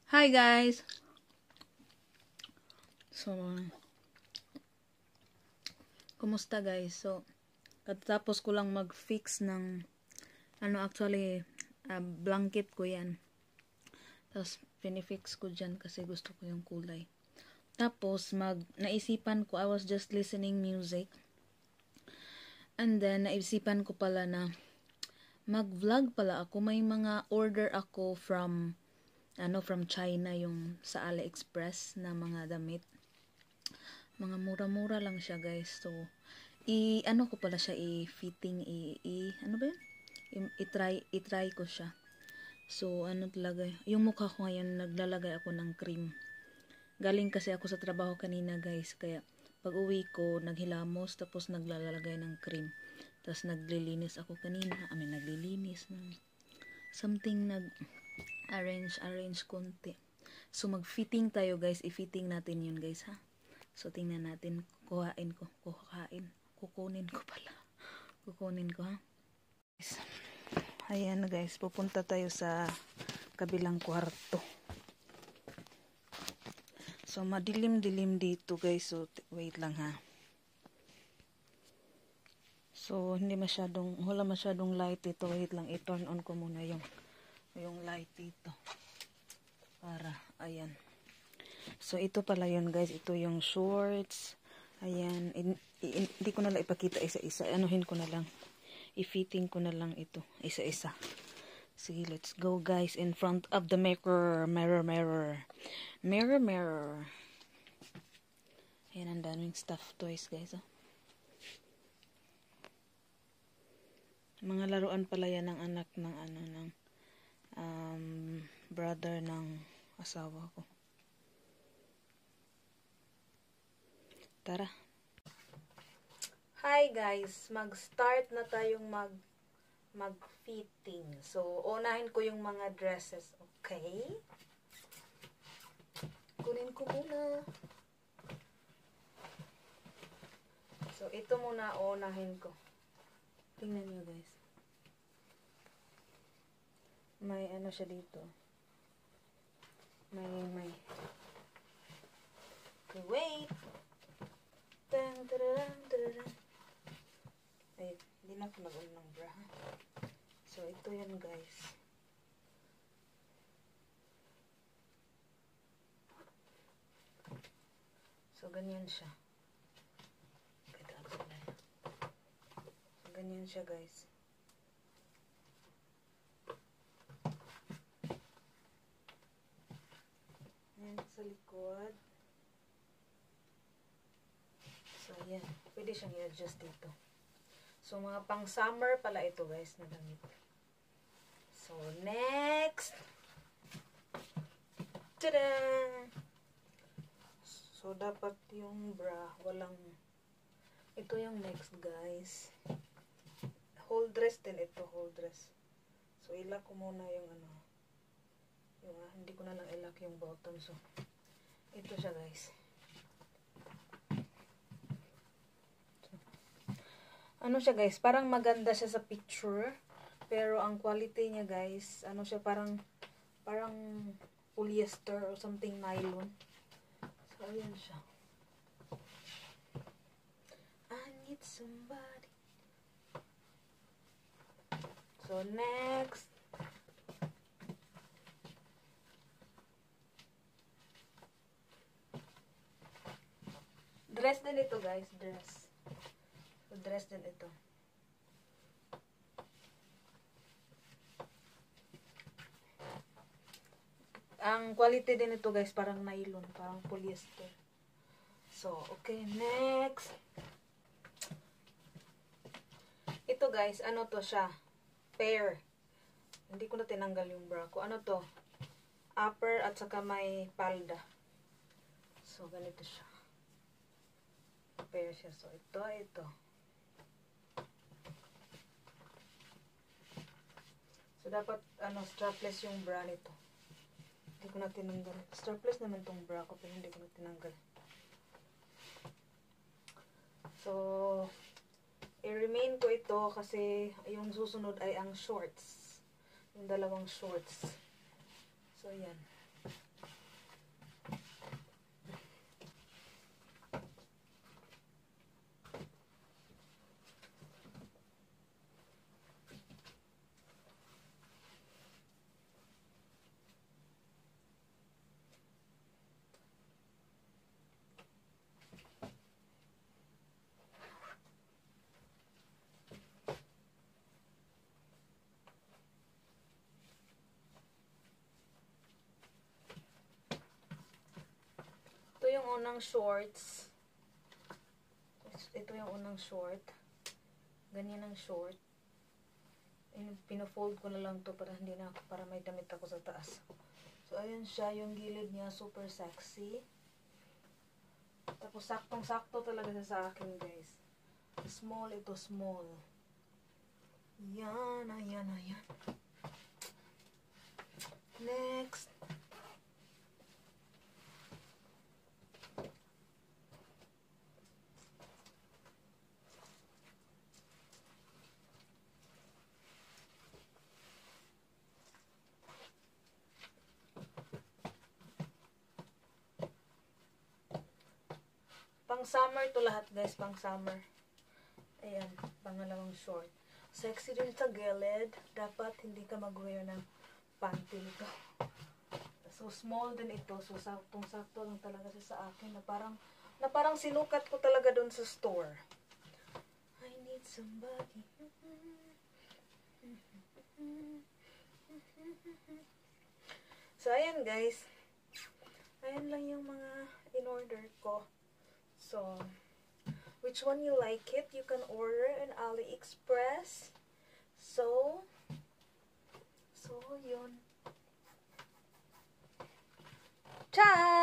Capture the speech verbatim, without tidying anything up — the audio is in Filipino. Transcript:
Hi guys! So, kumusta guys? So, katapos ko lang mag-fix ng, ano actually, uh, blanket ko yan. Tapos, pinifix ko dyan kasi gusto ko yung kulay. Tapos, mag, naisipan ko, I was just listening music. And then, naisipan ko pala na, mag-vlog pala ako. May mga order ako from, ano, from China, yung sa AliExpress na mga damit. Mga mura-mura lang siya guys. So, i ano ko pala siya i-fitting i, i ano ba 'yun? I-try i-try ko siya. So, ano talaga, yung mukha ko ngayon naglalagay ako ng cream. Galing kasi ako sa trabaho kanina guys, kaya pag-uwi ko naghilamos tapos naglalagay ng cream. Tapos naglilinis ako kanina, I mean naglilinis ng something nag arrange arrange konti. So mag-fitting tayo guys, i-fitting natin 'yun guys ha. So, tingnan natin. Kuhain ko. Kuhain. Kukunin ko pala. Kukunin ko, ha? Ayan, guys. Pupunta tayo sa kabilang kwarto. So, madilim-dilim dito, guys. So, wait lang, ha? So, hindi masyadong, wala masyadong light dito. Wait lang. I-turn on ko muna yung, yung light dito. Para, ayan. So, ito pala yun guys. Ito yung shorts. Ayan. Hindi ko na lang ipakita isa-isa. Anuhin ko na lang. I-fitting ko na lang ito. Isa-isa. Sige, let's go guys. In front of the mirror. Mirror, mirror. Mirror, mirror. Ayan, ang daming stuffed toys guys. Oh. Mga laruan pala yan ng anak ng ano, ng um, brother ng asawa ko. Tara. Hi guys, mag-start na tayong mag mag-fitting. So, unahin ko yung mga dresses, okay? Kunin ko muna. So, ito muna unahin ko. Tingnan niyo guys. May ano siya dito. May may. Okay, wait. Tan, tararan, tararan. Ay, hindi na ako nag-on ng bra. So, ito yan guys. So, ganyan siya. So, ganyan siya guys. Ayan sa likod. So, ayan. Pwede siyang i-adjust dito. So, mga pang-summer pala ito, guys, na damit. So, next! Tada! So, dapat yung bra, walang... Ito yung next, guys. Whole dress din ito, whole dress. So, ilak ko muna yung ano. Yung, ah, hindi ko na lang ilak yung bottom. So, ito siya, guys. Ano siya guys, parang maganda siya sa picture, pero ang quality niya guys, ano siya, parang parang polyester or something nylon. So ayan siya. I need somebody. So next, dress din ito guys, dress. Dress din ito. Ang quality din ito guys, parang nylon, parang polyester. So, okay, next. Ito guys, ano to siya? Pair. Hindi ko na tinanggal yung bra ko. Ano to? Upper at saka may palda. So, ganito siya. Pair siya. So, ito, ito. So, dapat, ano, strapless yung bra nito. Hindi ko na tinanggal. Strapless naman tong bra ko, pero hindi ko na tinanggal. So, i-remain ko ito kasi yung susunod ay ang shorts. Yung dalawang shorts. So, yan. yung unang shorts. Ito yung unang short. Ganyan ang short. Pina-fold ko na lang to para hindi na para may damit ako sa taas. So, ayan siya. Yung gilid niya, super sexy. Tapos, saktong-sakto talaga siya sa akin, guys. Small ito, small. Yan, ayan, ayan. Next. Pang summer to lahat, guys. Pang summer. Ayan, pangalawang short. Sexy din sa gilid. Dapat hindi ka mag-wear ng panty nito. So, small din ito. So, saktong-sakto lang talaga siya sa akin. Na parang, na parang sinukat ko talaga dun sa store. I need somebody. So, ayan guys. Ayan lang yung mga in-order ko. So, which one you like it, you can order in AliExpress. So, so yun. Ciao!